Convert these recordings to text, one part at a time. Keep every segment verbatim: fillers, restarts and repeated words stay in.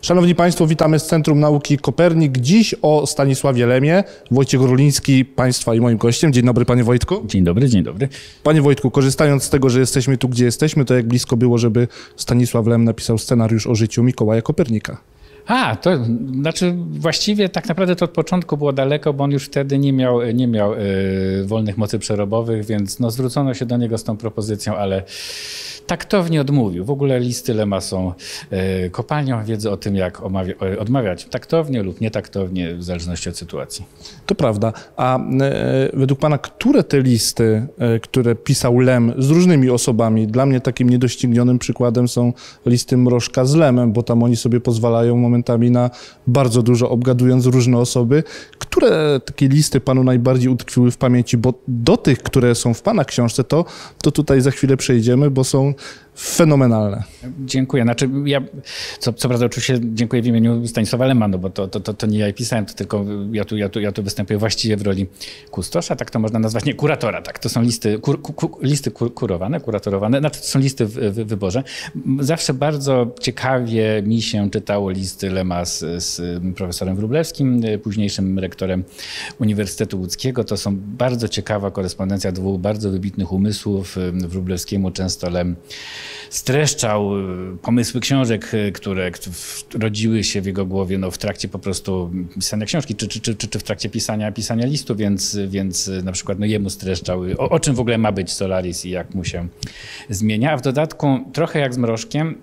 Szanowni Państwo, witamy z Centrum Nauki Kopernik. Dziś o Stanisławie Lemie. Wojciech Ruliński, Państwa i moim gościem. Dzień dobry, Panie Wojtku. Dzień dobry, dzień dobry. Panie Wojtku, korzystając z tego, że jesteśmy tu, gdzie jesteśmy, to jak blisko było, żeby Stanisław Lem napisał scenariusz o życiu Mikołaja Kopernika? A, to znaczy właściwie tak naprawdę to od początku było daleko, bo on już wtedy nie miał, nie miał y, wolnych mocy przerobowych, więc no, zwrócono się do niego z tą propozycją, ale taktownie odmówił. W ogóle listy Lema są y, kopalnią wiedzy o tym, jak omawia, odmawiać taktownie lub nietaktownie, w zależności od sytuacji. To prawda. A y, według Pana, które te listy, y, które pisał Lem z różnymi osobami, dla mnie takim niedoścignionym przykładem są listy Mrożka z Lemem, bo tam oni sobie pozwalają momentami na bardzo dużo, obgadując różne osoby. Które takie listy Panu najbardziej utkwiły w pamięci? Bo do tych, które są w Pana książce, to, to tutaj za chwilę przejdziemy, bo są fenomenalne. Dziękuję. Znaczy ja, co, co prawda oczywiście dziękuję w imieniu Stanisława Lema, no bo to, to, to, to nie ja pisałem, to tylko ja tu, ja, tu, ja tu występuję właściwie w roli kustosza, tak to można nazwać, nie, kuratora, tak. To są listy, kur, ku, listy kur, kurowane, kuratorowane, znaczy to są listy w, w wyborze. Zawsze bardzo ciekawie mi się czytało listy Lema z, z profesorem Wróblewskim, późniejszym rektorem Uniwersytetu Łódzkiego. To są bardzo ciekawa korespondencja dwóch bardzo wybitnych umysłów. Wróblewskiemu często Lem streszczał pomysły książek, które rodziły się w jego głowie no, w trakcie po prostu pisania książki, czy, czy, czy, czy w trakcie pisania, pisania listu, więc, więc na przykład no, jemu streszczał, o, o czym w ogóle ma być Solaris i jak mu się zmienia. A w dodatku trochę jak z Mrożkiem,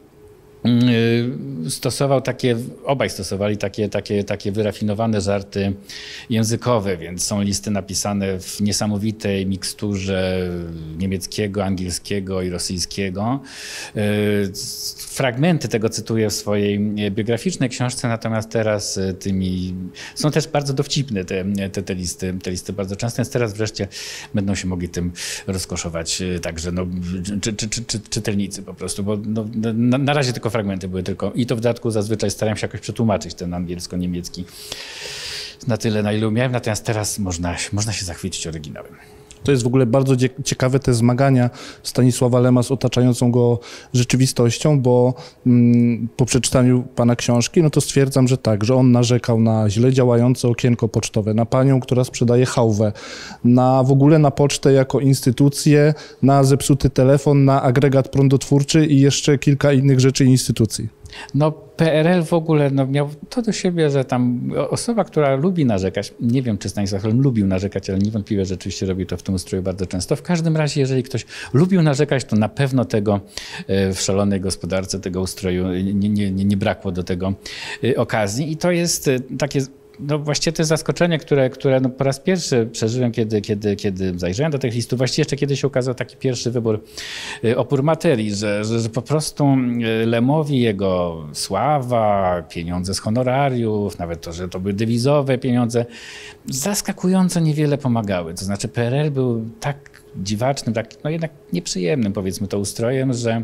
stosował takie, obaj stosowali takie, takie, takie wyrafinowane żarty językowe, więc są listy napisane w niesamowitej miksturze niemieckiego, angielskiego i rosyjskiego. Fragmenty tego cytuję w swojej biograficznej książce, natomiast teraz tymi są też bardzo dowcipne te, te, te listy, te listy bardzo często, więc teraz wreszcie będą się mogli tym rozkoszować także no, czy, czy, czy, czy, czytelnicy po prostu, bo no, na, na razie tylko fragmenty były tylko i to w dodatku zazwyczaj starałem się jakoś przetłumaczyć ten angielsko-niemiecki na tyle, na ile umiałem, natomiast teraz można, można się zachwycić oryginałem. To jest w ogóle bardzo ciekawe te zmagania Stanisława Lema z otaczającą go rzeczywistością, bo mm, po przeczytaniu Pana książki, no to stwierdzam, że tak, że on narzekał na źle działające okienko pocztowe, na panią, która sprzedaje chałwę, na w ogóle na pocztę jako instytucję, na zepsuty telefon, na agregat prądotwórczy i jeszcze kilka innych rzeczy i instytucji. No P R L w ogóle no, miał to do siebie, że tam osoba, która lubi narzekać, nie wiem czy Stanisław Lem lubił narzekać, ale niewątpliwie rzeczywiście robił to w tym ustroju bardzo często. W każdym razie, jeżeli ktoś lubił narzekać, to na pewno tego w szalonej gospodarce, tego ustroju nie, nie, nie brakło do tego okazji i to jest takie... No właściwie to jest zaskoczenie, które, które no po raz pierwszy przeżyłem, kiedy, kiedy, kiedy zajrzałem do tych listów. Właściwie jeszcze kiedy się ukazał taki pierwszy wybór opór materii, że, że, że po prostu Lemowi jego sława, pieniądze z honorariów, nawet to, że to były dewizowe pieniądze, zaskakująco niewiele pomagały. To znaczy P R L był tak dziwacznym, tak no jednak nieprzyjemnym powiedzmy to ustrojem, że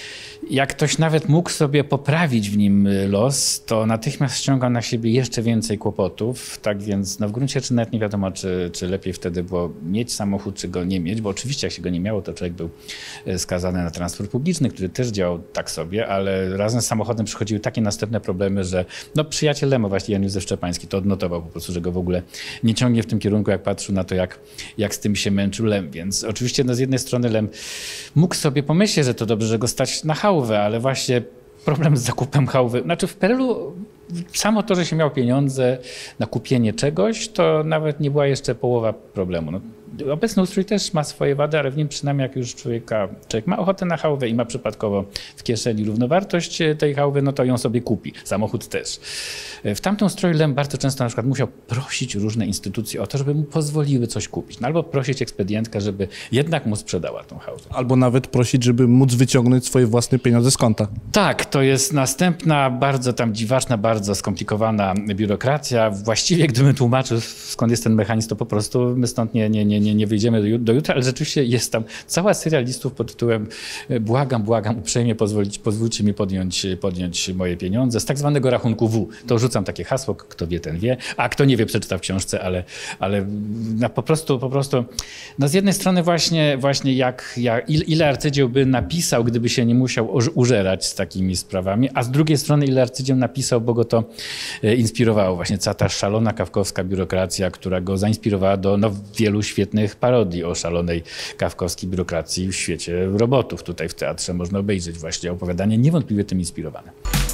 jak ktoś nawet mógł sobie poprawić w nim los, to natychmiast ściągał na siebie jeszcze więcej kłopotów. Tak więc no w gruncie rzeczy nawet nie wiadomo, czy, czy lepiej wtedy było mieć samochód, czy go nie mieć, bo oczywiście jak się go nie miało, to człowiek był skazany na transport publiczny, który też działał tak sobie, ale razem z samochodem przychodziły takie następne problemy, że no przyjaciel Lema, właśnie Jan Józef Szczepański, to odnotował po prostu, że go w ogóle nie ciągnie w tym kierunku, jak patrzył na to, jak, jak z tym się męczył Lem. Więc oczywiście no z jednej strony Lem mógł sobie pomyśleć, że to dobrze, że go stać na chałwę, ale właśnie problem z zakupem chałwy, znaczy w P R L-u samo to, że się miał pieniądze na kupienie czegoś, to nawet nie była jeszcze połowa problemu. No, obecny ustrój też ma swoje wady, ale w nim przynajmniej jak już człowieka, człowiek ma ochotę na chałwę i ma przypadkowo w kieszeni równowartość tej chałwy, no to ją sobie kupi. Samochód też. W tamtym ustroju Lem bardzo często na przykład musiał prosić różne instytucje o to, żeby mu pozwoliły coś kupić. No, albo prosić ekspedientkę, żeby jednak mu sprzedała tą chałwę. Albo nawet prosić, żeby móc wyciągnąć swoje własne pieniądze z konta. Tak, to jest następna bardzo tam dziwaczna, bardzo skomplikowana biurokracja. Właściwie gdybym tłumaczył, skąd jest ten mechanizm, to po prostu my stąd nie, nie, nie, nie, nie wyjdziemy do, do jutra, ale rzeczywiście jest tam cała seria listów pod tytułem błagam, błagam, uprzejmie pozwolić, pozwólcie mi podjąć, podjąć moje pieniądze z tak zwanego rachunku W. To rzucam takie hasło, kto wie, ten wie, a kto nie wie, przeczyta w książce, ale, ale no po prostu, po prostu no z jednej strony właśnie, właśnie jak, jak, ile arcydzieł by napisał, gdyby się nie musiał użerać z takimi sprawami, a z drugiej strony ile arcydzieł napisał, bo go to inspirowało. Właśnie cała ta szalona kawkowska biurokracja, która go zainspirowała do no, wielu świetnych parodii o szalonej kawkowskiej biurokracji w świecie robotów. Tutaj w teatrze można obejrzeć właśnie opowiadanie niewątpliwie tym inspirowane.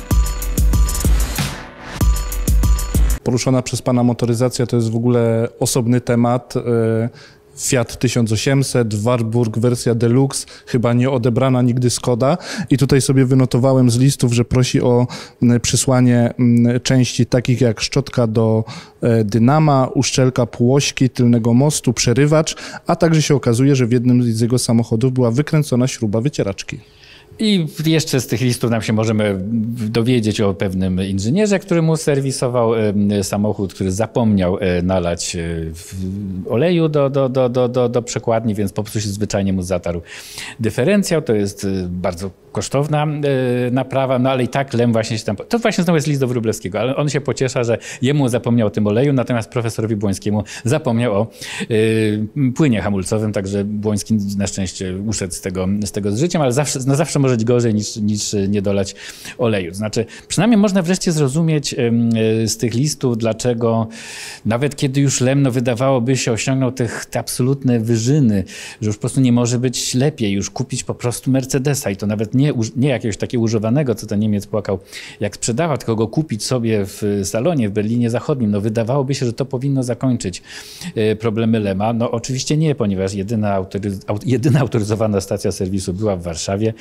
Poruszona przez pana motoryzacja to jest w ogóle osobny temat. Fiat tysiąc osiemset, Warburg wersja Deluxe, chyba nie odebrana nigdy Skoda. I tutaj sobie wynotowałem z listów, że prosi o przysłanie części takich jak szczotka do dynama, uszczelka półośki, tylnego mostu, przerywacz, a także się okazuje, że w jednym z jego samochodów była wykręcona śruba wycieraczki. I jeszcze z tych listów nam się możemy dowiedzieć o pewnym inżynierze, który mu serwisował samochód, który zapomniał nalać oleju do, do, do, do, do, do przekładni, więc po prostu się zwyczajnie mu zatarł dyferencjał. To jest bardzo kosztowna naprawa, no ale i tak Lem właśnie się tam... To właśnie znowu jest list do Wróblewskiego, ale on się pociesza, że jemu zapomniał o tym oleju, natomiast profesorowi Błońskiemu zapomniał o y, płynie hamulcowym, także Błoński na szczęście uszedł z tego z, tego z życiem, ale zawsze, no zawsze może być gorzej niż, niż nie dolać oleju. Znaczy, przynajmniej można wreszcie zrozumieć y, z tych listów, dlaczego nawet kiedy już Lem, no wydawałoby się, osiągnął tych, te absolutne wyżyny, że już po prostu nie może być lepiej, już kupić po prostu Mercedesa i to nawet nie Nie, nie jakiegoś takiego używanego, co ten Niemiec płakał, jak sprzedawał, tylko go kupić sobie w salonie w Berlinie Zachodnim. No wydawałoby się, że to powinno zakończyć problemy Lema. No oczywiście nie, ponieważ jedyna, autoryz jedyna autoryzowana stacja serwisu była w Warszawie.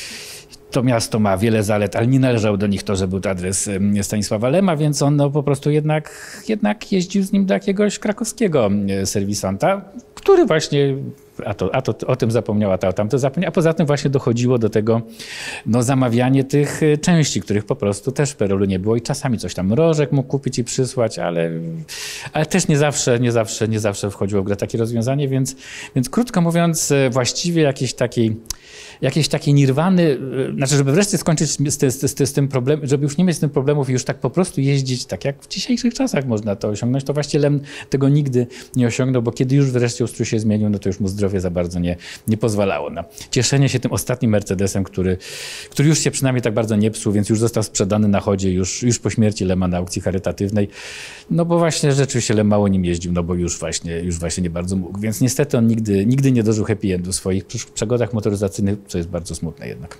To miasto ma wiele zalet, ale nie należał do nich to, że był to adres Stanisława Lema, więc on no, po prostu jednak, jednak jeździł z nim do jakiegoś krakowskiego serwisanta, który właśnie, a to, a to o tym zapomniała, a tamto zapomniał, a poza tym właśnie dochodziło do tego no, zamawianie tych części, których po prostu też w Perolu nie było i czasami coś tam Mrożek mógł kupić i przysłać, ale, ale też nie zawsze, nie zawsze, nie zawsze wchodziło w grę takie rozwiązanie, więc, więc krótko mówiąc właściwie jakiejś takiej Jakieś takie nirwany, znaczy, żeby wreszcie skończyć z, z, z, z tym problemem, żeby już nie mieć z tym problemów i już tak po prostu jeździć, tak jak w dzisiejszych czasach można to osiągnąć, to właściwie Lem tego nigdy nie osiągnął, bo kiedy już wreszcie ustrój się zmienił, no to już mu zdrowie za bardzo nie, nie pozwalało na cieszenie się tym ostatnim Mercedesem, który, który już się przynajmniej tak bardzo nie psuł, więc już został sprzedany na chodzie już, już po śmierci Lema na aukcji charytatywnej, no bo właśnie rzeczywiście Lem mało nim jeździł, no bo już właśnie, już właśnie nie bardzo mógł, więc niestety on nigdy, nigdy nie dożył happy endu w swoich przygodach motoryzacyjnych, co jest bardzo smutne jednak.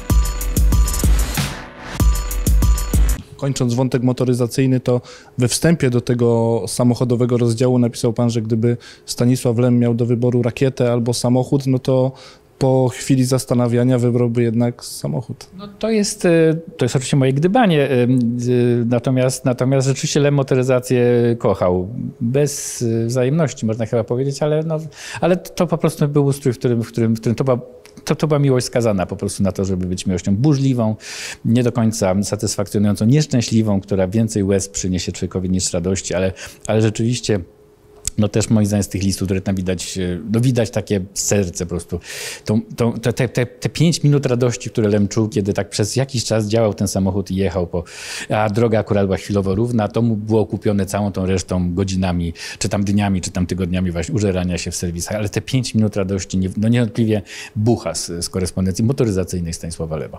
Kończąc wątek motoryzacyjny, to we wstępie do tego samochodowego rozdziału napisał pan, że gdyby Stanisław Lem miał do wyboru rakietę albo samochód, no to po chwili zastanawiania wybrałby jednak samochód. No to jest, to jest oczywiście moje gdybanie, natomiast, natomiast rzeczywiście Lem motoryzację kochał. Bez wzajemności można chyba powiedzieć, ale, no, ale to po prostu był ustrój, w którym, w którym, w którym to była To, to była miłość skazana po prostu na to, żeby być miłością burzliwą, nie do końca satysfakcjonującą, nieszczęśliwą, która więcej łez przyniesie człowiekowi niż radości, ale, ale rzeczywiście no też moim zdaniem z tych listów, które tam widać, no widać takie serce po prostu. To, to, te, te, te pięć minut radości, które Lem czuł, kiedy tak przez jakiś czas działał ten samochód i jechał, po, a droga akurat była chwilowo równa, to mu było kupione całą tą resztą godzinami, czy tam dniami, czy tam tygodniami właśnie użerania się w serwisach. Ale te pięć minut radości, nie, no niewątpliwie bucha z, z korespondencji motoryzacyjnej Stanisława Lema.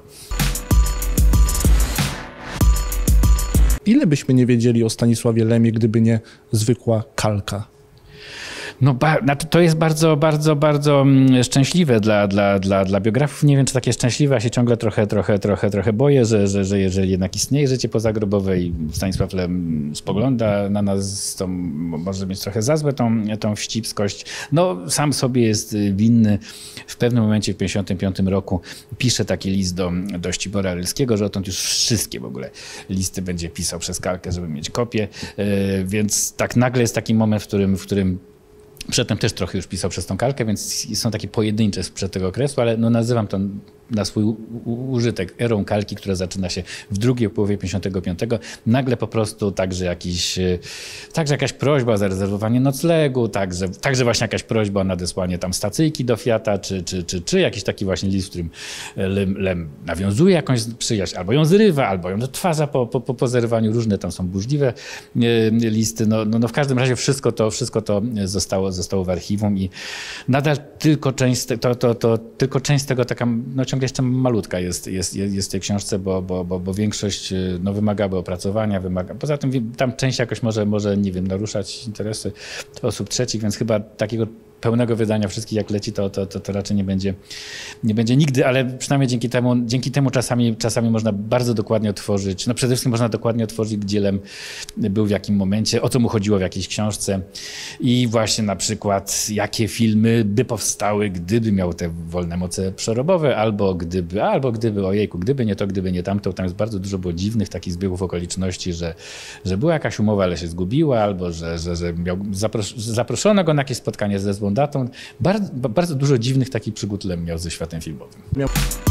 Ile byśmy nie wiedzieli o Stanisławie Lemie, gdyby nie zwykła kalka? No to jest bardzo, bardzo, bardzo szczęśliwe dla, dla, dla, dla biografów. Nie wiem, czy takie szczęśliwe, ja się ciągle trochę, trochę, trochę, trochę boję, że, że, że jeżeli jednak istnieje życie pozagrobowe i Stanisław Lem spogląda na nas, to może mieć trochę za złe tą, tą wścibskość. No sam sobie jest winny. W pewnym momencie w pięćdziesiątym piątym roku pisze taki list do, do Ścibora Rylskiego, że odtąd już wszystkie w ogóle listy będzie pisał przez kalkę, żeby mieć kopię. Więc tak nagle jest taki moment, w którym, w którym Przedtem też trochę już pisał przez tą kalkę, więc są takie pojedyncze sprzed tego okresu, ale no nazywam to na swój użytek erą kalki, która zaczyna się w drugiej połowie pięćdziesiątego piątego. Nagle po prostu także, jakiś, także jakaś prośba o zarezerwowanie noclegu, także, także właśnie jakaś prośba o nadesłanie tam stacyjki do Fiata, czy, czy, czy, czy jakiś taki właśnie list, w którym Lem, Lem nawiązuje jakąś przyjaźń, albo ją zrywa, albo ją odtwarza po, po, po zerwaniu. Różne tam są burzliwe listy. No, no, no w każdym razie wszystko to, wszystko to zostało, zostało w archiwum i nadal tylko część, to, to, to, tylko część tego taka, no ciągle jeszcze malutka jest, jest, jest w tej książce, bo, bo, bo, bo większość no, wymagałaby opracowania, wymaga. Poza tym tam część jakoś może, może, nie wiem, naruszać interesy osób trzecich, więc chyba takiego pełnego wydania wszystkich jak leci, to, to, to, to raczej nie będzie, nie będzie nigdy, ale przynajmniej dzięki temu, dzięki temu czasami, czasami można bardzo dokładnie otworzyć, no przede wszystkim można dokładnie otworzyć, gdzie Lem był w jakim momencie, o co mu chodziło w jakiejś książce i właśnie na przykład jakie filmy by powstały, gdyby miał te wolne moce przerobowe, albo gdyby, albo gdyby, ojejku, gdyby nie to, gdyby nie tamto. Tam jest bardzo dużo było dziwnych takich zbiegów okoliczności, że, że była jakaś umowa, ale się zgubiła, albo że, że, że miał, zapros zaproszono go na jakieś spotkanie ze złą datą. Bardzo, bardzo dużo dziwnych takich przygód Lem miał ze światem filmowym. Miał...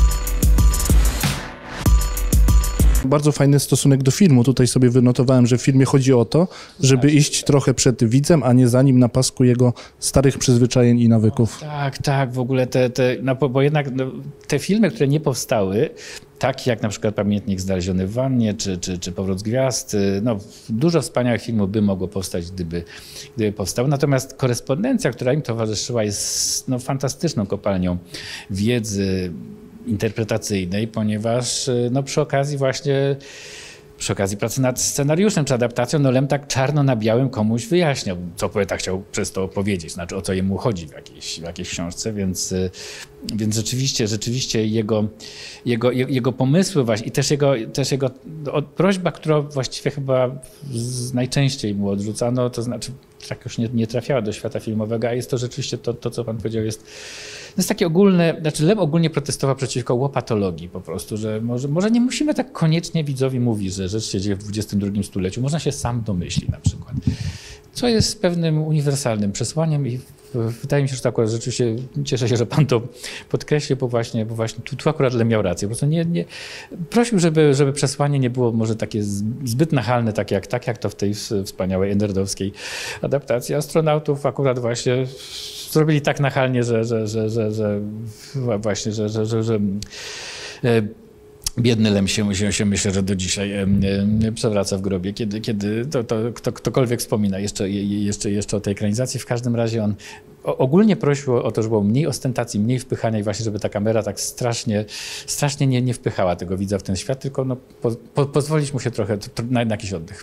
Bardzo fajny stosunek do filmu. Tutaj sobie wynotowałem, że w filmie chodzi o to, żeby tak, iść tak. trochę przed widzem, a nie za nim na pasku jego starych przyzwyczajeń i nawyków. Tak, tak, w ogóle te, te no, bo jednak no, te filmy, które nie powstały, takie jak na przykład Pamiętnik znaleziony w wannie, czy, czy, czy Powrót z gwiazd, no, dużo wspaniałych filmów by mogło powstać, gdyby, gdyby powstały. Natomiast korespondencja, która im towarzyszyła, jest no, fantastyczną kopalnią wiedzy interpretacyjnej, ponieważ no, przy okazji właśnie przy okazji pracy nad scenariuszem czy adaptacją, no Lem tak czarno na białym komuś wyjaśniał, co poeta chciał przez to powiedzieć, znaczy o co jemu chodzi w jakiejś, w jakiejś książce, więc, więc rzeczywiście, rzeczywiście jego, jego, jego pomysły właśnie i też jego, też jego prośba, która właściwie chyba najczęściej mu odrzucano, to znaczy tak już nie, nie trafiała do świata filmowego, a jest to rzeczywiście to, to co pan powiedział, jest To jest takie ogólne, znaczy Lem ogólnie protestował przeciwko łopatologii po prostu, że może, może nie musimy tak koniecznie widzowi mówić, że rzecz się dzieje w dwudziestym drugim stuleciu, można się sam domyślić na przykład. Co jest pewnym uniwersalnym przesłaniem i wydaje mi się, że to akurat rzeczywiście cieszę się, że pan to podkreślił, bo właśnie, bo właśnie tu, tu akurat Lem miał rację. Po prostu nie, nie, prosił, żeby, żeby przesłanie nie było może takie zbyt nachalne, tak jak, tak jak to w tej wspaniałej enderdowskiej adaptacji Astronautów akurat właśnie zrobili tak nachalnie, że, że, że, że, że właśnie, że, że, że, że biedny Lem się, się, się myślę, że do dzisiaj przewraca w grobie, kiedy, kiedy to, to, kto, ktokolwiek wspomina jeszcze, jeszcze, jeszcze o tej ekranizacji. W każdym razie on ogólnie prosił o to, żeby było mniej ostentacji, mniej wpychania i właśnie, żeby ta kamera tak strasznie, strasznie nie, nie wpychała tego widza w ten świat, tylko no, po, po, pozwolić mu się trochę na, na jakiś oddech.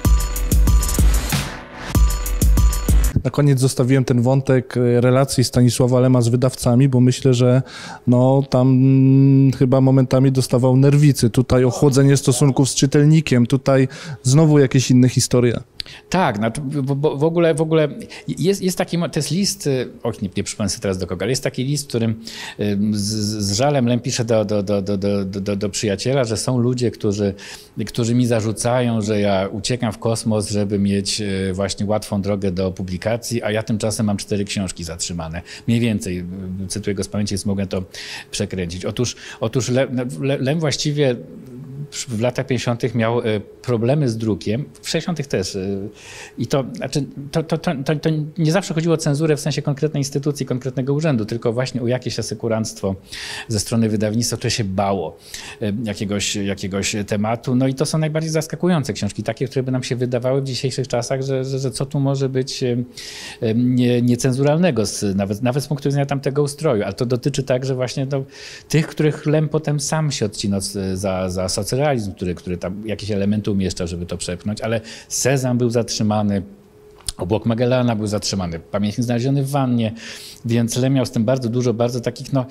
Na koniec zostawiłem ten wątek relacji Stanisława Lema z wydawcami, bo myślę, że no, tam chyba momentami dostawał nerwicy. Tutaj ochłodzenie stosunków z czytelnikiem, tutaj znowu jakieś inne historie. Tak, znaczy, bo w ogóle, w ogóle jest, jest taki, to jest list, och nie, nie przypomnę sobie teraz do kogo, ale jest taki list, w którym z, z żalem Lem pisze do, do, do, do, do, do, do przyjaciela, że są ludzie, którzy, którzy mi zarzucają, że ja uciekam w kosmos, żeby mieć właśnie łatwą drogę do publikacji, a ja tymczasem mam cztery książki zatrzymane. Mniej więcej, cytuję go z pamięci, więc mogę to przekręcić. Otóż, otóż Lem, Lem właściwie w latach pięćdziesiątych miał problemy z drukiem, w sześćdziesiątych też. I to, znaczy, to, to, to, to nie zawsze chodziło o cenzurę w sensie konkretnej instytucji, konkretnego urzędu, tylko właśnie o jakieś asekuranstwo ze strony wydawnictwa, które się bało jakiegoś, jakiegoś tematu. No i to są najbardziej zaskakujące książki, takie, które by nam się wydawały w dzisiejszych czasach, że, że, że co tu może być nie, niecenzuralnego, z, nawet, nawet z punktu widzenia tamtego ustroju. Ale to dotyczy także właśnie no, tych, których Lem potem sam się odcinał za, za socrealizm, który, który tam jakieś elementy umieszczał, żeby to przepchnąć, ale Sezam był zatrzymany, Obłok Magellana był zatrzymany, Pamiętnik znaleziony w wannie, więc Lem miał z tym bardzo dużo, bardzo takich no,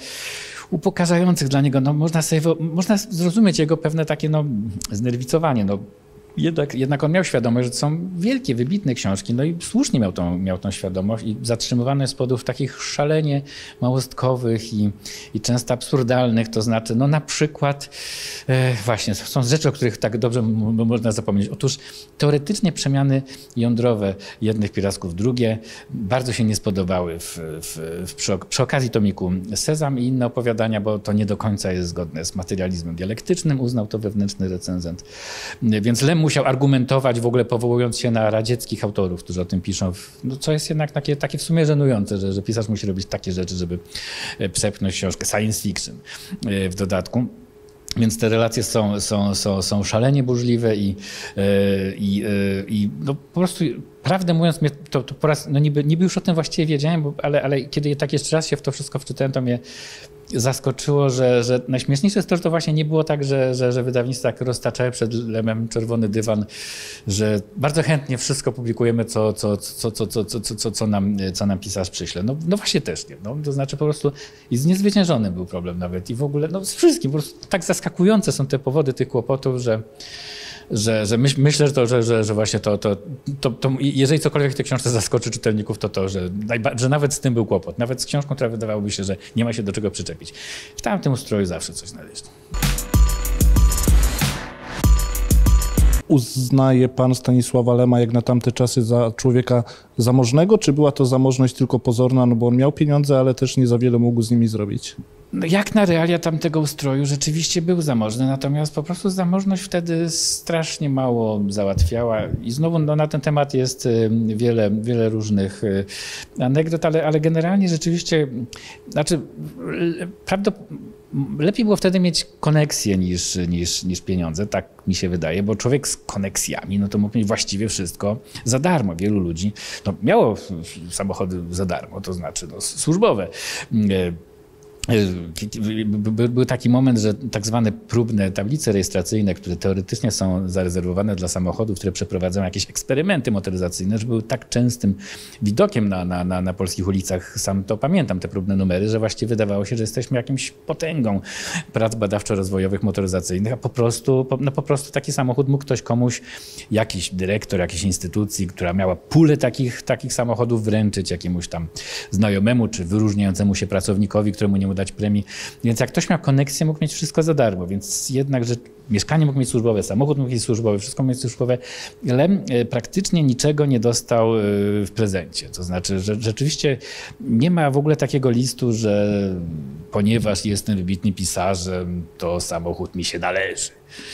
upokarzających dla niego, no można sobie, można zrozumieć jego pewne takie no, znerwicowanie, no Jednak, jednak on miał świadomość, że to są wielkie, wybitne książki, no i słusznie miał tą, miał tą świadomość i zatrzymywany z powodów takich szalenie małostkowych i, i często absurdalnych, to znaczy, no na przykład, e, właśnie, są rzeczy, o których tak dobrze m- można zapomnieć. Otóż teoretycznie przemiany jądrowe jednych pierwiastków w drugie bardzo się nie spodobały w, w, w, przy, przy okazji tomiku Sezam i inne opowiadania, bo to nie do końca jest zgodne z materializmem dialektycznym, uznał to wewnętrzny recenzent. Więc Lem musiał argumentować w ogóle powołując się na radzieckich autorów, którzy o tym piszą, no, co jest jednak takie, takie w sumie żenujące, że, że pisarz musi robić takie rzeczy, żeby przepchnąć książkę science fiction w dodatku. Więc te relacje są, są, są, są szalenie burzliwe i, i, i no po prostu, prawdę mówiąc, mnie to, to po raz, no niby, niby już o tym właściwie wiedziałem, bo, ale, ale kiedy tak jeszcze raz się w to wszystko wczytałem, to mnie zaskoczyło, że, że najśmieszniejsze jest to, że to właśnie nie było tak, że, że, że wydawnictwa tak roztaczały przed Lemem czerwony dywan, że bardzo chętnie wszystko publikujemy, co, co, co, co, co, co, co, co, nam, co nam pisarz przyśle. No, no właśnie też nie. No, to znaczy po prostu i z niezwyciężonym był problem nawet i w ogóle no, z wszystkim. Po prostu tak zaskakujące są te powody tych kłopotów, że Że, że myśl, myślę, że, to, że, że, że właśnie to, to, to, to, jeżeli cokolwiek w tej książce zaskoczy czytelników, to to, że, najba, że nawet z tym był kłopot. Nawet z książką, która wydawałoby się, że nie ma się do czego przyczepić. W tamtym ustroju zawsze coś znaleźć. Uznaje pan Stanisława Lema jak na tamte czasy za człowieka zamożnego, czy była to zamożność tylko pozorna, no bo on miał pieniądze, ale też nie za wiele mógł z nimi zrobić? No jak na realia tamtego ustroju rzeczywiście był zamożny, natomiast po prostu zamożność wtedy strasznie mało załatwiała i znowu no, na ten temat jest wiele, wiele różnych anegdot, ale, ale generalnie rzeczywiście, znaczy prawdopodobnie lepiej było wtedy mieć koneksję niż, niż, niż pieniądze, tak mi się wydaje, bo człowiek z koneksjami, no to mógł mieć właściwie wszystko za darmo. Wielu ludzi no, miało samochody za darmo, to znaczy no, służbowe. Był taki moment, że tak zwane próbne tablice rejestracyjne, które teoretycznie są zarezerwowane dla samochodów, które przeprowadzają jakieś eksperymenty motoryzacyjne, że były tak częstym widokiem na, na, na, na polskich ulicach, sam to pamiętam, te próbne numery, że właściwie wydawało się, że jesteśmy jakimś potęgą prac badawczo-rozwojowych motoryzacyjnych, a po prostu, no po prostu taki samochód mógł ktoś komuś, jakiś dyrektor jakiejś instytucji, która miała pulę takich, takich samochodów wręczyć jakiemuś tam znajomemu czy wyróżniającemu się pracownikowi, któremu nie dać premii. Więc jak ktoś miał koneksję, mógł mieć wszystko za darmo. Więc jednak, że mieszkanie mógł mieć służbowe, samochód mógł mieć służbowy, wszystko mógł mieć służbowe. Lem praktycznie niczego nie dostał w prezencie. To znaczy, że rzeczywiście nie ma w ogóle takiego listu, że ponieważ jestem wybitnym pisarzem, to samochód mi się należy.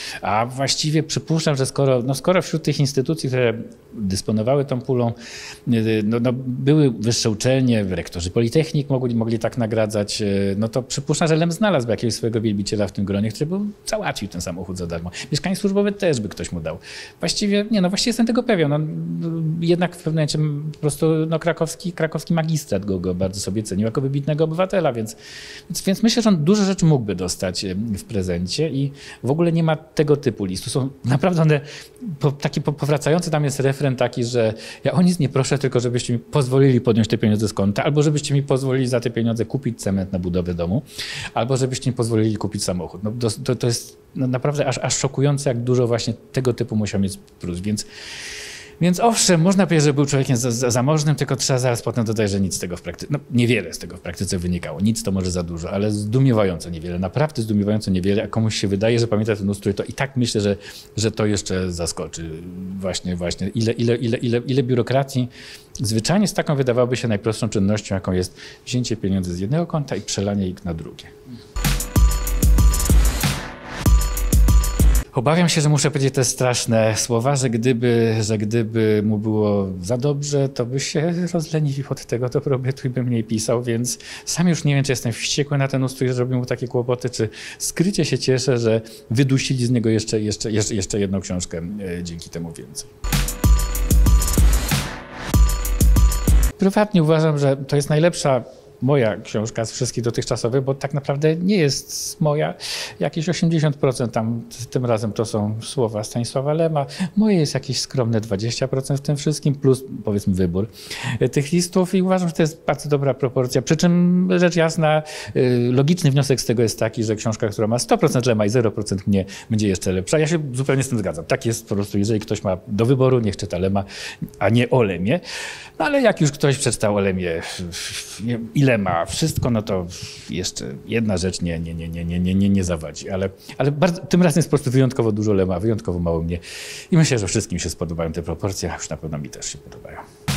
A właściwie przypuszczam, że skoro, no skoro wśród tych instytucji, które dysponowały tą pulą, no, no były wyższe uczelnie, rektorzy politechnik mogli, mogli tak nagradzać, no to przypuszczam, że Lem znalazłby jakiegoś swojego wielbiciela w tym gronie, który by załatwił ten samochód za darmo. Mieszkanie służbowe też by ktoś mu dał. Właściwie, nie no, właściwie jestem tego pewien. No, jednak w pewnym momencie po prostu no, krakowski, krakowski magistrat go, go bardzo sobie cenił jako wybitnego obywatela, więc, więc, więc myślę, że on dużo rzeczy mógłby dostać w prezencie i w ogóle nie ma tego typu listu. Są naprawdę one po, taki po, powracający, tam jest refren taki, że ja o nic nie proszę, tylko żebyście mi pozwolili podjąć te pieniądze z konta, albo żebyście mi pozwolili za te pieniądze kupić cement na budowę domu, albo żebyście mi pozwolili kupić samochód. No, to, to jest no, naprawdę aż, aż szokujące, jak dużo właśnie tego typu musiał mieć plus, więc Więc owszem, można powiedzieć, że był człowiekiem za, za, zamożnym, tylko trzeba zaraz potem dodać, że nic z tego w praktyce, no niewiele z tego w praktyce wynikało. Nic to może za dużo, ale zdumiewająco niewiele, naprawdę zdumiewająco niewiele. A komuś się wydaje, że pamięta ten ustrój, to i tak myślę, że, że to jeszcze zaskoczy. Właśnie, właśnie. Ile, ile, ile, ile, ile biurokracji zwyczajnie z taką wydawałoby się najprostszą czynnością, jaką jest wzięcie pieniędzy z jednego konta i przelanie ich na drugie. Obawiam się, że muszę powiedzieć te straszne słowa, że gdyby, że gdyby mu było za dobrze, to by się rozleniwił od tego dobrobytu i by mniej pisał, więc sam już nie wiem, czy jestem wściekły na ten ustrój, że robił mu takie kłopoty, czy skrycie się cieszę, że wydusili z niego jeszcze, jeszcze, jeszcze, jeszcze jedną książkę dzięki temu więcej. Prywatnie uważam, że to jest najlepsza moja książka z wszystkich dotychczasowych, bo tak naprawdę nie jest moja. Jakieś osiemdziesiąt procent tam tym razem to są słowa Stanisława Lema. Moje jest jakieś skromne dwadzieścia procent w tym wszystkim, plus powiedzmy wybór tych listów i uważam, że to jest bardzo dobra proporcja. Przy czym rzecz jasna, logiczny wniosek z tego jest taki, że książka, która ma sto procent Lema i zero procent mnie, będzie jeszcze lepsza. Ja się zupełnie z tym zgadzam. Tak jest po prostu, jeżeli ktoś ma do wyboru, niech czyta Lema, a nie o Lemie. No ale jak już ktoś przeczytał o Lemie i Lema wszystko, no to jeszcze jedna rzecz nie, nie, nie, nie, nie, nie, nie, nie zawadzi. Ale, ale bardzo, tym razem jest po prostu wyjątkowo dużo Lema, wyjątkowo mało mnie. I myślę, że wszystkim się spodobają te proporcje, a już na pewno mi też się podobają.